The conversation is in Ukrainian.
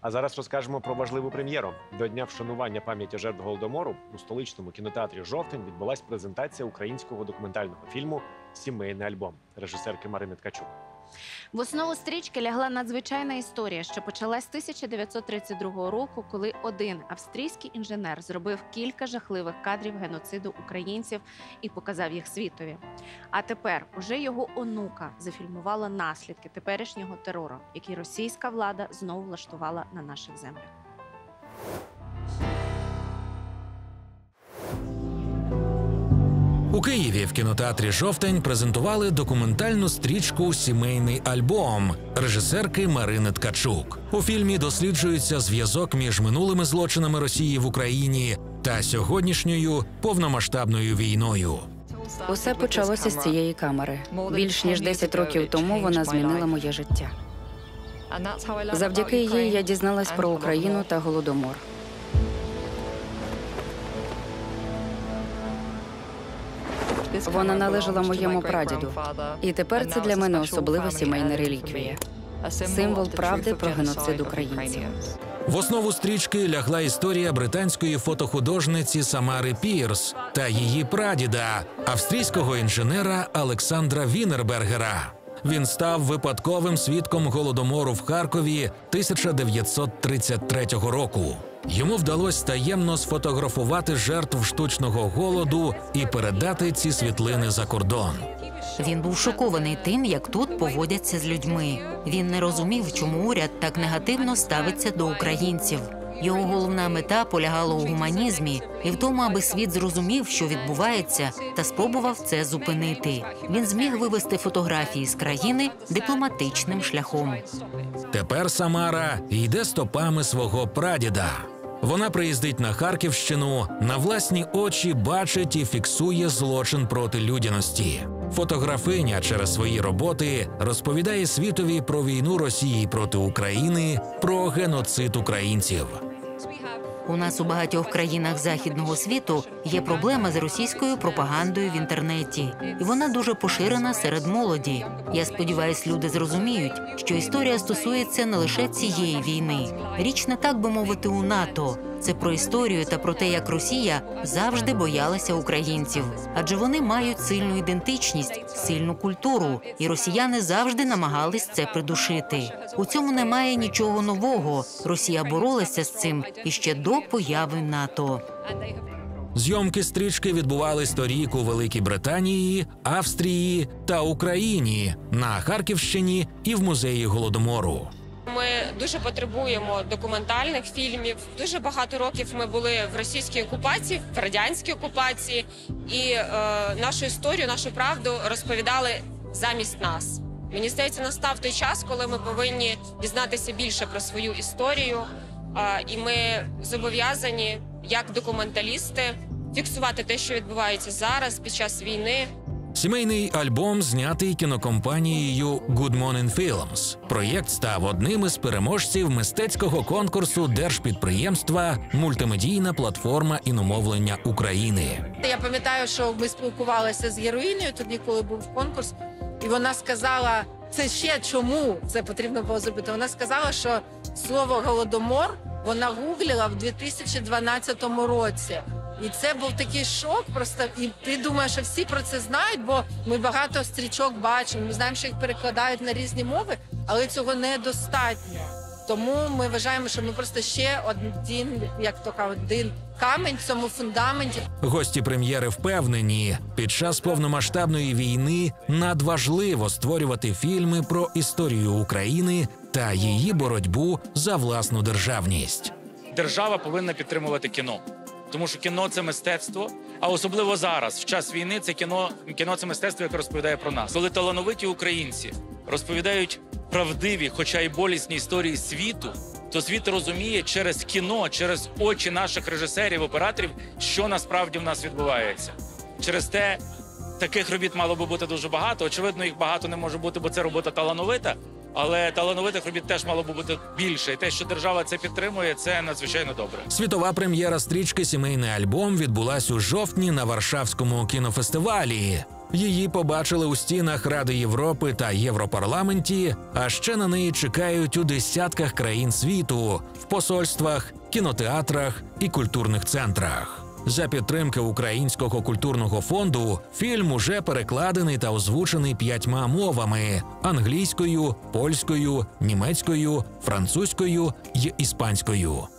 А зараз розкажемо про важливу прем'єру. До Дня вшанування пам'яті жертв Голодомору у столичному кінотеатрі «Жовтень» відбулась презентація українського документального фільму «Сімейний альбом» режисерки Марини Ткачук. В основу стрічки лягла надзвичайна історія, що почалась з 1932 року, коли один австрійський інженер зробив кілька жахливих кадрів геноциду українців і показав їх світові. А тепер уже його онука зафільмувала наслідки теперішнього терору, який російська влада знову влаштувала на наших землях. У Києві в кінотеатрі «Жовтень» презентували документальну стрічку «Сімейний альбом» режисерки Марини Ткачук. У фільмі досліджується зв'язок між минулими злочинами Росії в Україні та сьогоднішньою повномасштабною війною. Усе почалося з цієї камери. Більш ніж 10 років тому вона змінила моє життя. Завдяки їй я дізналась про Україну та Голодомор. Вона належала моєму прадіду. І тепер це для мене особлива сімейна реліквія. Символ правди про геноцид українців. В основу стрічки лягла історія британської фотохудожниці Самари Пірс та її прадіда, австрійського інженера Олександра Віннербергера. Він став випадковим свідком Голодомору в Харкові 1933 року. Йому вдалося таємно сфотографувати жертв штучного голоду і передати ці світлини за кордон. Він був шокований тим, як тут поводяться з людьми. Він не розумів, чому уряд так негативно ставиться до українців. Його головна мета полягала у гуманізмі і в тому, аби світ зрозумів, що відбувається, та спробував це зупинити. Він зміг вивести фотографії з країни дипломатичним шляхом. Тепер Самара йде стопами свого прадіда. Вона приїздить на Харківщину, на власні очі бачить і фіксує злочин проти людяності. Фотографиня через свої роботи розповідає світові про війну Росії проти України, про геноцид українців. У нас у багатьох країнах західного світу є проблема з російською пропагандою в інтернеті. І вона дуже поширена серед молоді. Я сподіваюся, люди зрозуміють, що історія стосується не лише цієї війни. Річ не так би мовити у НАТО. Це про історію та про те, як Росія завжди боялася українців. Адже вони мають сильну ідентичність, сильну культуру. І росіяни завжди намагались це придушити. У цьому немає нічого нового. Росія боролася з цим іще до появи НАТО. Зйомки стрічки відбувались торік у Великій Британії, Австрії та Україні, на Харківщині і в музеї Голодомору. Ми дуже потребуємо документальних фільмів. Дуже багато років ми були в російській окупації, в радянській окупації, і нашу історію, нашу правду розповідали замість нас. Мені здається, настав той час, коли ми повинні дізнатися більше про свою історію, і ми зобов'язані, як документалісти, фіксувати те, що відбувається зараз, під час війни. Сімейний альбом знятий кінокомпанією Good Morning Films. Проєкт став одним із переможців мистецького конкурсу держпідприємства «Мультимедійна платформа іномовлення України». Я пам'ятаю, що ми спілкувалися з героїнею тоді, коли був конкурс, і вона сказала, це ще чому це потрібно було зробити. Вона сказала, що слово «голодомор» вона гуглила в 2012 році. І це був такий шок просто. І ти думаєш, що всі про це знають, бо ми багато стрічок бачимо, ми знаємо, що їх перекладають на різні мови, але цього недостатньо. Тому ми вважаємо, що ми просто ще один, як то кажуть, один камінь в цьому фундаменті. Гості прем'єри впевнені, під час повномасштабної війни надважливо створювати фільми про історію України та її боротьбу за власну державність. Держава повинна підтримувати кіно. Тому що кіно – це мистецтво, а особливо зараз, в час війни, це кіно – це мистецтво, яке розповідає про нас. Коли талановиті українці розповідають правдиві, хоча й болісні історії світу, то світ розуміє через кіно, через очі наших режисерів, операторів, що насправді в нас відбувається. Через те, таких робіт мало би бути дуже багато. Очевидно, їх багато не може бути, бо це робота талановита. Але талановитих робіт теж мало б бути більше. І те, що держава це підтримує, це надзвичайно добре. Світова прем'єра стрічки «Сімейний альбом» відбулась у жовтні на Варшавському кінофестивалі. Її побачили у стінах Ради Європи та Європарламенті, а ще на неї чекають у десятках країн світу, в посольствах, кінотеатрах і культурних центрах. За підтримки Українського культурного фонду фільм уже перекладений та озвучений 5 мовами – англійською, польською, німецькою, французькою й іспанською.